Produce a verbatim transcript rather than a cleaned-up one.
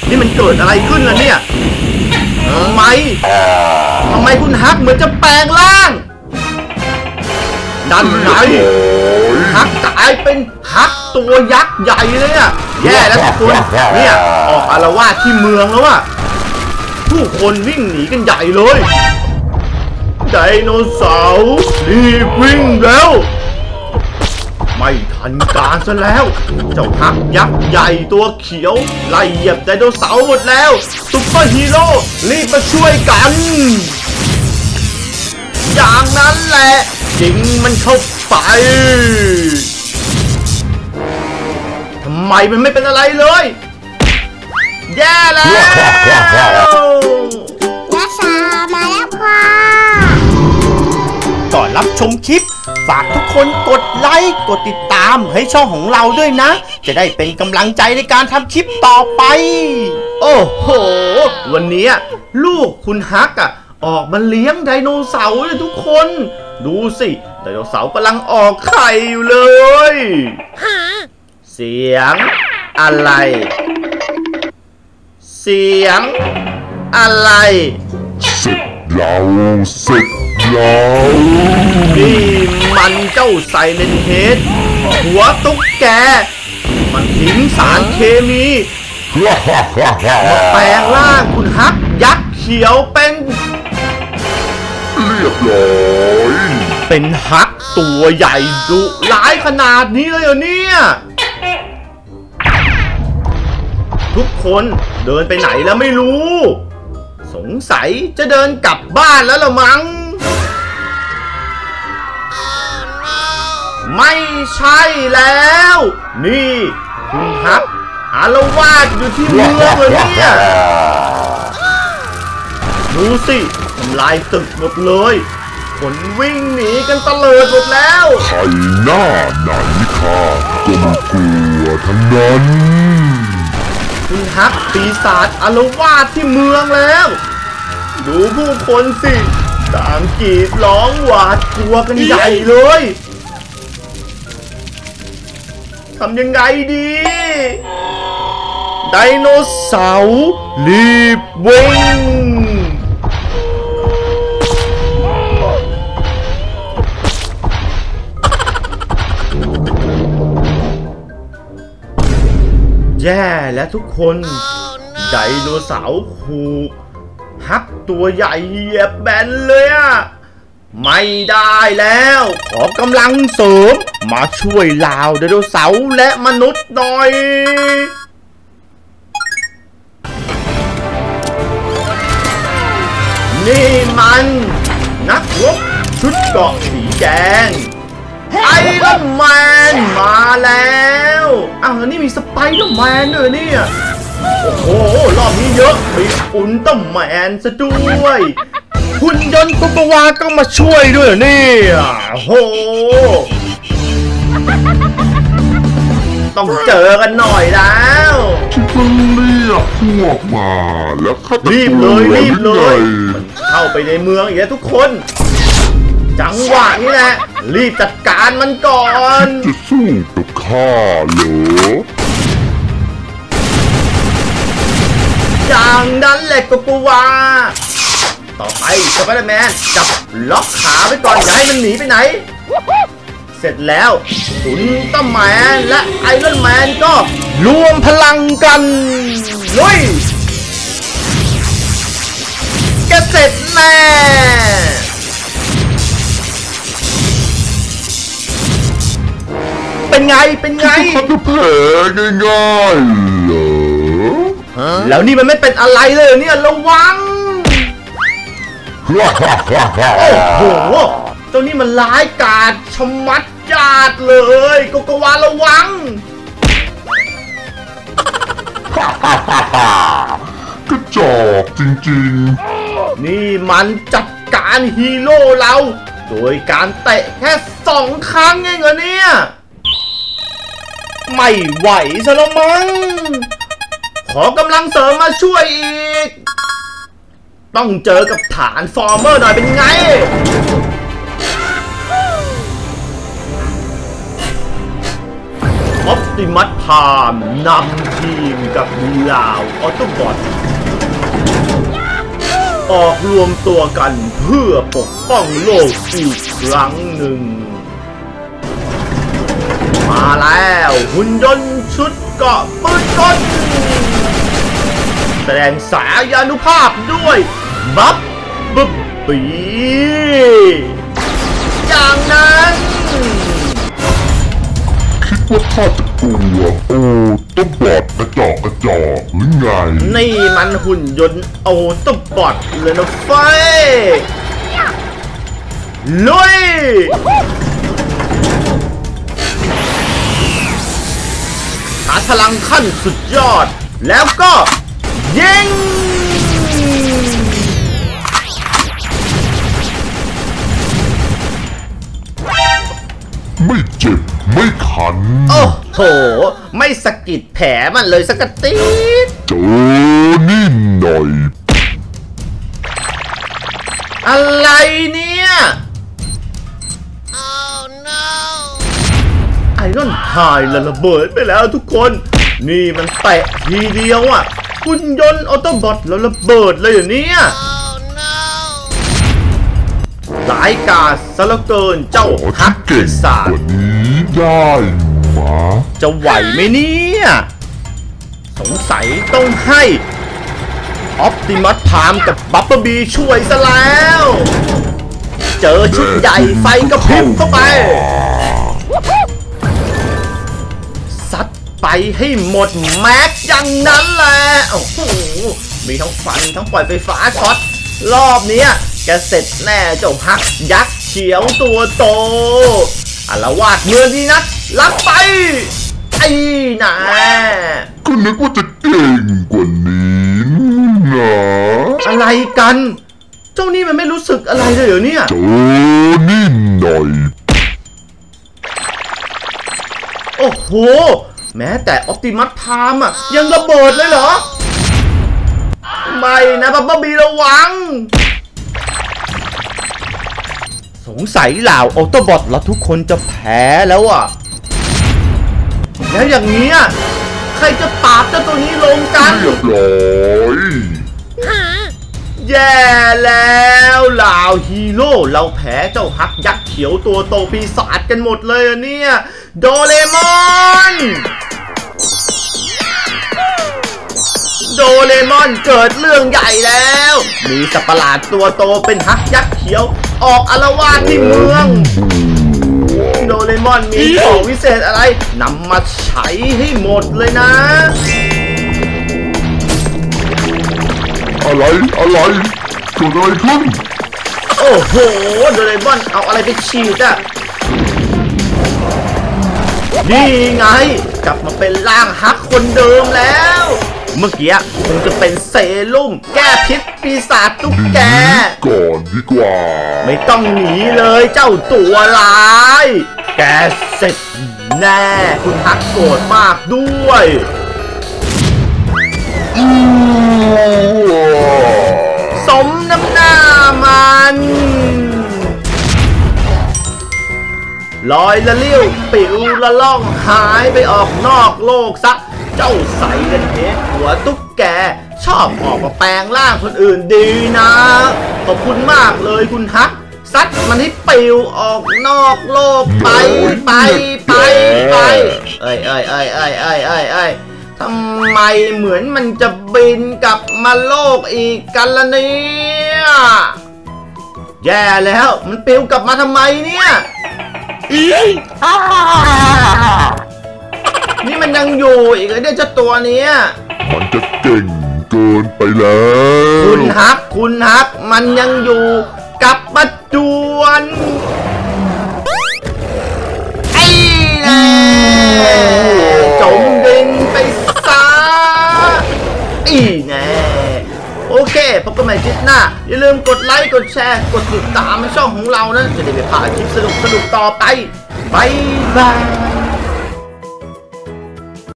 นี่มันเกิดอะไรขึ้นล่ะเนี่ยทำไมทำไมคุณฮักเหมือนจะแปลงร่างดันไหนฮักกลายเป็นฮักตัวยักษ์ใหญ่เลยอ่ะแย่แล้วทุกคนเนี่ยออกอาละวาดที่เมืองแล้วอ่ะผู้คนวิ่งหนีกันใหญ่เลยไดโนเสาร์รีบวิ่งแล้วไม่ทันการซะแล้วเจ้าฮักยักษ์ใหญ่ตัวเขียวไล่เหยียบไดโนเสาร์หมดแล้วซุปเปอร์ฮีโร่รีบมาช่วยกันอย่างนั้นแหละยิงมันเข้าไปทำไมมันไม่เป็นอะไรเลยแย่แล้วรักษามาแล้วค่ะก่อนรับชมคลิปฝากทุกคนกดไลค์กดติดตามให้ช่องของเราด้วยนะจะได้เป็นกำลังใจในการทำคลิปต่อไปโอ้โหวันนี้ลูกคุณฮักอ่ะออกมาเลี้ยงไดโนเสาร์เลยทุกคนดูสิไดโนเสาร์กำลังออกไข่อยู่เลยเสียงอะไรเสียงอะไรเสร็จแล้วเสร็จแล้วนี่มันเจ้าไซเลนเฮดหัวตุ๊กแกมันทิ้งสารเคมีมาแปลงร่างคุณฮักยักษ์เขียวเป็นเรียบร้อยเป็นฮักตัวใหญ่ดุร้ายขนาดนี้เลยเหรอเนี่ยทุกคนเดินไปไหนแล้วไม่รู้สงสัยจะเดินกลับบ้านแล้วละมั้งไม่ใช่แล้วนี่คุณฮักอาละวาดอยู่ที่เมืองเลยเนี่ยดูสิทำลายตึกหมดเลยคนวิ่งหนีกันเตลิดหมดแล้วใครหน้าไหนข้าก็ไม่กลัวทั้งนั้นคุณฮักปีศาจอาละวาดที่เมืองแล้วดูผู้คนสิต่างกรีดร้องหวาดกลัวกันใหญ่เลยทำยังไงดีไดโนเสาร์รีบวิ่งแย่และทุกคนไดโนเสาร์ถูกฮักตัวใหญ่เหยียบแบนเลยอะไม่ได้แล้วขอกำลังเสริมมาช่วยลาวไดโนเสาร์และมนุษย์หน่อยนี่มันนักรบชุดเกราะสีแดงไอรอนแมนมาแล้วอ้าวนี่มีสไปเดอร์แมนด้วยเนี่ยโอ้โหรอบนี้เยอะมีอุลตร้าแมนซะด้วยหุ่นยนต์กุ๊กวาก็มาช่วยด้วยนี่โอ้โหต้องเจอกันหน่อยแล้วต้องเรียกพวกมาแล้วข้าจะรีบเลยรีบเลยมันเข้าไปในเมืองอีกแล้วทุกคนจังหวะนี้แหละรีบจัดการมันก่อนจะสู้กับข้าเหรออย่างนั้นแหละกุ๊กวาต่อไปสไปเดอร์แมนจับล็อกขาไว้ก่อนอย่าให้มันหนีไปไหนเสร็จแล้วอุลตร้าแมนและไอรอนแมนก็รวมพลังกันลุยแกเสร็จแน่เป็นไงเป็นไงเขาจะแพ้ง่ายๆเหรอแล้วนี่มันไม่เป็นอะไรเลยเนี่ยระวังโอ้โหเจ้านี่มันร้ายกาจชะมัดญาติเลยโกโกวาระวังกระจอกจริงๆนี่มันจัดการฮีโร่เราโดยการเตะแค่สองครั้งเองเหรอเนี่ยไม่ไหวซะแล้วมั้งขอกำลังเสริมมาช่วยอีกต้องเจอกับฐานฟอร์เมอร์หน่อยเป็นไงออฟติมัสพามนำทีมกับเหล่าออโตบอทออกรวมตัวกันเพื่อปกป้องโลกอีกครั้งหนึ่งมาแล้วหุ่นยนต์ชุดเกราะปืนกลแสดงสายานุภาพด้วยบัฟบึบปีอย่างนั้นคิดว่าข้าจะกลัวโอ้ต้องบอดกระจอกกระจอกหรือไงนี่มันหุ่นยนต์โอโตบอทเลยนะไฟลุยหาพลังขั้นสุดยอดแล้วก็ยิงไม่เจ็บไม่ขันโอ้โหไม่สะกิดแผลมันเลยสักติดเจอนี่หน่อยอะไรเนี่ย oh no ไอรอนไฮละระเบิดไปแล้วทุกคนนี่มันแตะทีเดียวอ่ะหุ่นยนต์ออโตบอทแล้วระเบิดเลยอย่างนี้หลายกาดซะเหลือเกินเจ้าฮักปีศาจกว่านี้ได้หมาจะไหวไหมเนี่ยสงสัยต้องให้ออปติมัสพามกับบัฟเฟอร์บีช่วยซะแล้วเจอชุดใหญ่ไฟกระพริบเข้าไปซัดไปให้หมดแม็กอย่างนั้นแหละโอ้โหมีทั้งฟันทั้งปล่อยไฟฟ้าช็อตรอบนี้แกเสร็จแน่เจ้าฮักยักษ์เขียวตัวโตอาละวาดเมืองนี้นะรับไปไอ้น่ะก็นึกว่าจะเก่งกว่านี้นะอะไรกันเจ้านี่มันไม่รู้สึกอะไรเลยเหรอเนี่ยเจอนี่หน่อยโอ้โหแม้แต่ออปติมัสพามอ่ะยังระเบิดเลยเหรอไม่นะบับเบิ้ลบีระวังสงสัยเหล่าออโตบอทเราทุกคนจะแพ้แล้วอ่ะแล้วอย่างนี้ใครจะปราบเจ้าตัวนี้ลงกันเรียบร้อยแย่แล้วเหล่าฮีโร่เราแพ้เจ้าฮักยักษ์เขียวตัวโตปีศาจกันหมดเลยเนี่ยโดเรมอนโดเรมอนเกิดเรื่องใหญ่แล้วมีสัตว์ประหลาดตัวโตเป็นฮักยักษ์เขียวออกอาละวาดที่เมืองโดเรมอนมีของวิเศษอะไรนำมาใช้ให้หมดเลยนะอะไรอะไรเกิดอะไรขึ้นโอ้โหโดเรมอนเอาอะไรไปฉีดอ่ะนี่ไงกลับมาเป็นร่างฮักคนเดิมแล้วเมื่อกี้คงจะเป็นเซรุ่มแก้พิษปีศาจตุ๊กแกก่อนดีกว่าไม่ต้องหนีเลยเจ้าตัวร้ายแกเสร็จแน่คุณฮักโกรธมากด้วยสมน้ำหน้ามันลอยละเลี้ยวปิวละล่องหายไปออกนอกโลกซะเจ้าใส่กันเห็นหัวตุ๊กแกชอบออกมาแปลงร่างคนอื่นดีนะขอบคุณมากเลยคุณฮักซัดมันให้ปิวออกนอกโลกไปไปไปไปเอ้ยเอ้ยเอ้ยเอ้ยเอ้ยเอ้ยเอ้ยทำไมเหมือนมันจะบินกลับมาโลกอีกกันล่ะเนี่ยแย่แล้วมันปิวกลับมาทำไมเนี่ยนี่มันยังอยู่อีกเลยเจ้าตัวนี้มันจะเก่งเกินไปแล้วคุณฮักคุณฮักมันยังอยู่กับปัจจุบันไอ้แน่จมดินไปซะอีแน่โอเคพบกันใหม่คลิปหน้าอย่าลืมกดไลค์กดแชร์กดติดตามช่องของเรานะจะได้ไม่พลาดคลิปสนุกสนุกต่อไปบ๊ายบาย